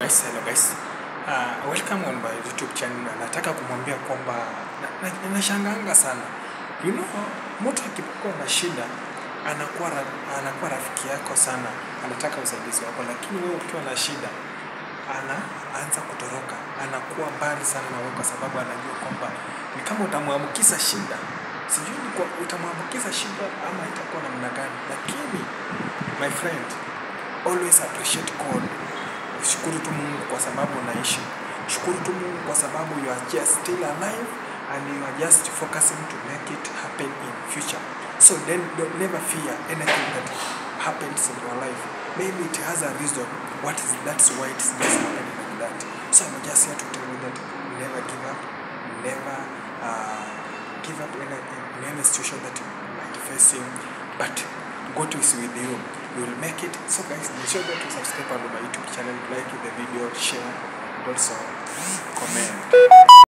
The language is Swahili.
Hello guys, welcome on my YouTube channel. Nataka kumwambia kwamba nashangaanga sana. You know, mtu akipokuwa na shida anakuwa rafiki yako sana, anataka usaidizi wako, lakini wewe ukiwa na shida anaanza kutoroka, anakuwa mbali sana na wewe kwa sababu anajua kwamba ni kama utamwambukiza shida. Sijui ni kwa utamwambukiza shida ama itakuwa namna gani, lakini my friend, always appreciate God. Shukuru tu Mungu kwa sababu unaishi. Shukuru tu Mungu kwa sababu you are just still alive and you are just focusing to make it happen in future. So then don't never fear anything that happens in your life. Maybe it has a reason. That's why it's just happening like that. So I'm just here to tell you that never give up. Never give up in any situation that you might face in. But God is with you. You will make it. So guys, make sure that you subscribe on my YouTube channel, like the video, share, and also comment.